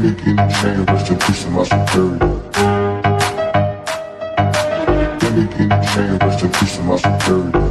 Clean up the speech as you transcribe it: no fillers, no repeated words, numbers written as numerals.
Let me get in chain, rest in peace of my security. Let me get in chain, rest in peace of my security.